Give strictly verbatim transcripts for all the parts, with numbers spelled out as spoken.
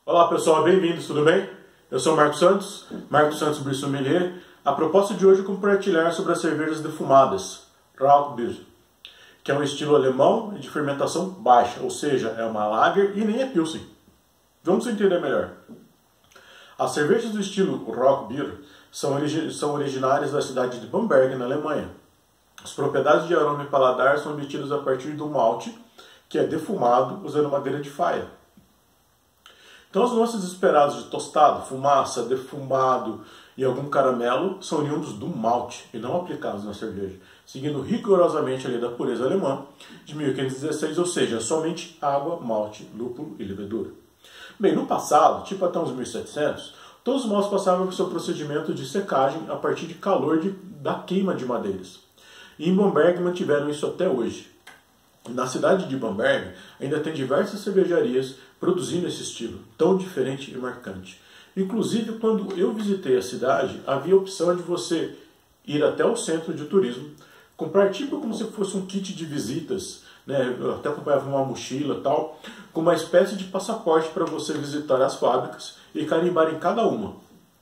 Olá pessoal, bem-vindos, tudo bem? Eu sou o Marcos Santos, Marcos Santos Beer Sommelier. A proposta de hoje é compartilhar sobre as cervejas defumadas, Rauchbier, que é um estilo alemão de fermentação baixa, ou seja, é uma lager e nem é Pilsen. Vamos entender melhor. As cervejas do estilo Rauchbier são, origi são originárias da cidade de Bamberg, na Alemanha. As propriedades de aroma e paladar são obtidas a partir do malte, que é defumado usando madeira de faia. Então, as nuances esperadas de tostado, fumaça, defumado e algum caramelo são oriundos do malte e não aplicados na cerveja, seguindo rigorosamente a lei da pureza alemã de mil quinhentos e dezesseis, ou seja, somente água, malte, lúpulo e levedura. Bem, no passado, tipo até uns mil e setecentos, todos os maltes passavam por seu procedimento de secagem a partir de calor de, da queima de madeiras. E em Bamberg mantiveram isso até hoje. Na cidade de Bamberg ainda tem diversas cervejarias produzindo esse estilo, tão diferente e marcante. Inclusive, quando eu visitei a cidade, havia a opção de você ir até o centro de turismo, comprar tipo como se fosse um kit de visitas, né? Eu até acompanhava uma mochila e tal, com uma espécie de passaporte para você visitar as fábricas e carimbar em cada uma.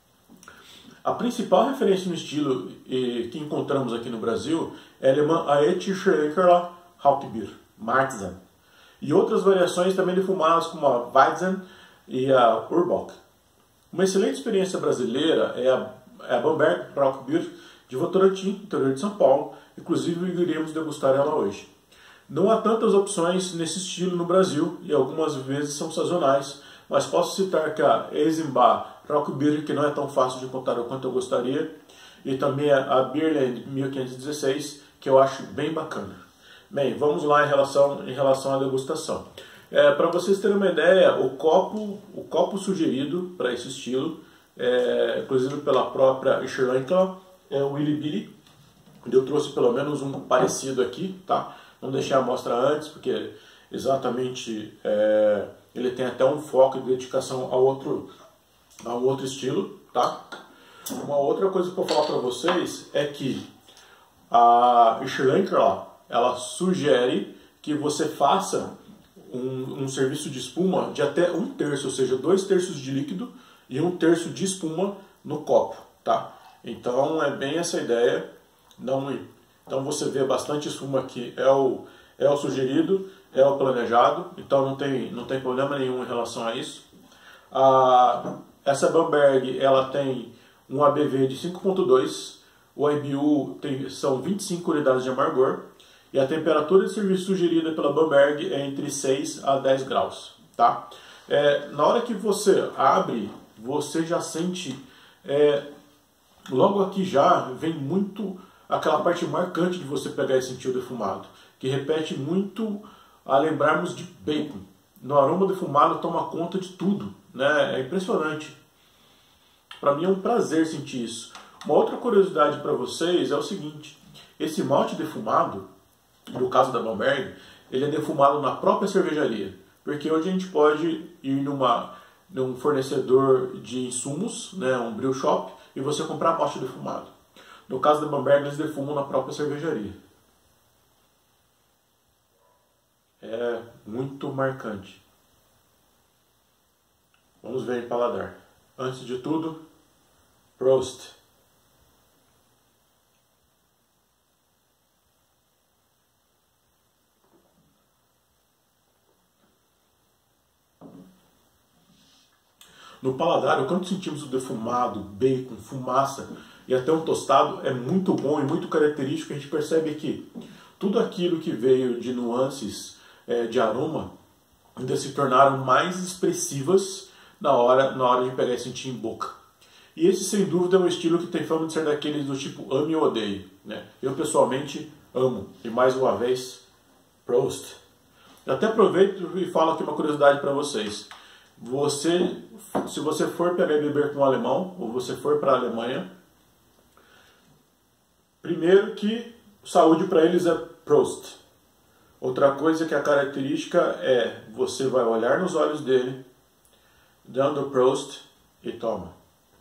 A principal referência no estilo eh, que encontramos aqui no Brasil é a alemã Aetischer Rauchbier, Marzen, e outras variações também defumadas como a Weizen e a Urbock. Uma excelente experiência brasileira é a, é a Bamberg Rauchbier de Votorantim, interior de São Paulo, inclusive iremos degustar ela hoje. Não há tantas opções nesse estilo no Brasil e algumas vezes são sazonais, mas posso citar que a Eisenbach Rauchbier, que não é tão fácil de encontrar o quanto eu gostaria, e também a Beerland mil quinhentos e dezesseis, que eu acho bem bacana. Bem, vamos lá em relação, em relação à degustação. É, para vocês terem uma ideia, o copo, o copo sugerido para esse estilo, é, inclusive pela própria Schlenker, é o Willy Billy. Eu trouxe pelo menos um parecido aqui, tá? Não deixei a amostra antes, porque exatamente é, ele tem até um foco de dedicação ao outro, ao outro estilo, tá? Uma outra coisa que eu vou falar para vocês é que a Schlenker, ela sugere que você faça um, um serviço de espuma de até um terço, ou seja, dois terços de líquido e um terço de espuma no copo, tá? Então é bem essa ideia. Não, então você vê bastante espuma aqui, é o, é o sugerido, é o planejado, então não tem, não tem problema nenhum em relação a isso. A, essa Bamberg, ela tem um A B V de cinco ponto dois, o I B U tem, são vinte e cinco unidades de amargor, e a temperatura de serviço sugerida pela Bamberg é entre seis a dez graus. Tá? É, na hora que você abre, você já sente, é, logo aqui já vem muito aquela parte marcante de você pegar e sentir o defumado, que repete muito a lembrarmos de bacon. No aroma defumado toma conta de tudo, né? É impressionante. Para mim é um prazer sentir isso. Uma outra curiosidade para vocês é o seguinte: esse malte defumado, no caso da Bamberg, ele é defumado na própria cervejaria, porque hoje a gente pode ir numa, num fornecedor de insumos, né, um brew shop, e você comprar malte defumado. No caso da Bamberg, eles defumam na própria cervejaria. É muito marcante. Vamos ver em paladar. Antes de tudo, Prost! No paladar, quando sentimos o defumado, bacon, fumaça e até um tostado, é muito bom e muito característico. A gente percebe que tudo aquilo que veio de nuances é, de aroma ainda se tornaram mais expressivas na hora, na hora de pegar e sentir em boca. E esse, sem dúvida, é um estilo que tem fama de ser daqueles do tipo ame ou odeie, né? Eu, pessoalmente, amo. E mais uma vez, Prost! Eu até aproveito e falo aqui uma curiosidade para vocês. Você, se você for pegar e beber com um alemão, ou você for para a Alemanha, primeiro que saúde para eles é Prost. Outra coisa que a característica é, você vai olhar nos olhos dele, dando Prost e toma.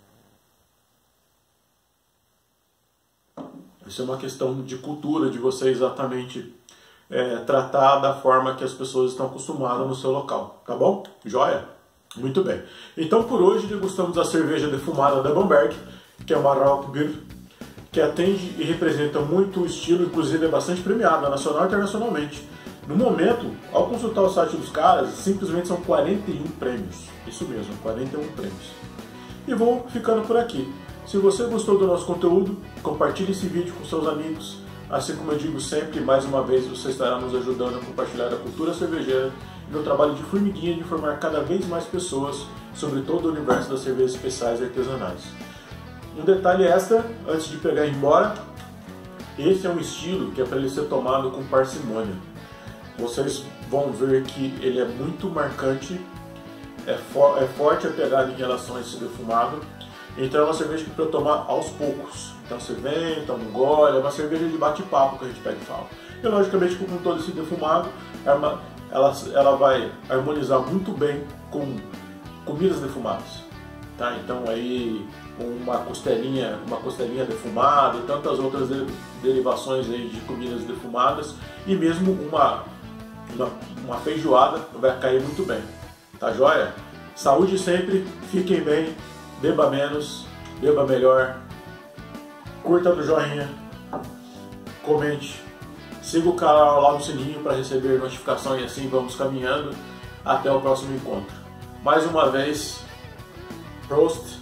Isso é uma questão de cultura, de você exatamente é, tratar da forma que as pessoas estão acostumadas no seu local, tá bom? Joia? Muito bem. Então por hoje degustamos a cerveja defumada da Bamberg, que é uma Rauchbier, que atende e representa muito o estilo, inclusive é bastante premiada nacional e internacionalmente. No momento, ao consultar o site dos caras, simplesmente são quarenta e um prêmios. Isso mesmo, quarenta e um prêmios. E vou ficando por aqui. Se você gostou do nosso conteúdo, compartilhe esse vídeo com seus amigos. Assim como eu digo sempre, mais uma vez você estará nos ajudando a compartilhar a cultura cervejeira e meu trabalho de formiguinha de informar cada vez mais pessoas sobre todo o universo das cervejas especiais e artesanais. Um detalhe extra, antes de pegar e ir embora, esse é um estilo que é para ele ser tomado com parcimônia. Vocês vão ver que ele é muito marcante, é, for, é forte a pegada em relação a esse defumado, então é uma cerveja que é para tomar aos poucos. Então você vem, toma um gole, é uma cerveja de bate-papo que a gente pega e fala. E logicamente com todo esse defumado, ela, ela vai harmonizar muito bem com comidas defumadas. Tá? Então aí uma costelinha, uma costelinha defumada e tantas outras de, derivações aí de comidas defumadas, e mesmo uma, uma, uma feijoada vai cair muito bem. Tá joia? Saúde sempre, fiquem bem, beba menos, beba melhor, curta no joinha, comente, siga o canal lá no sininho para receber notificação e assim vamos caminhando até o próximo encontro. Mais uma vez, Prost!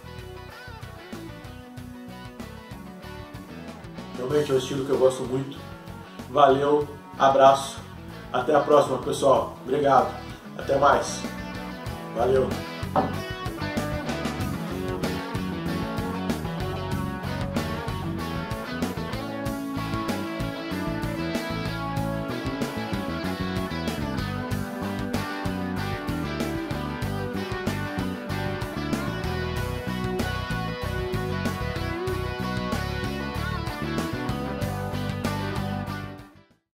Realmente é um estilo que eu gosto muito. Valeu, abraço, até a próxima pessoal, obrigado, até mais, valeu!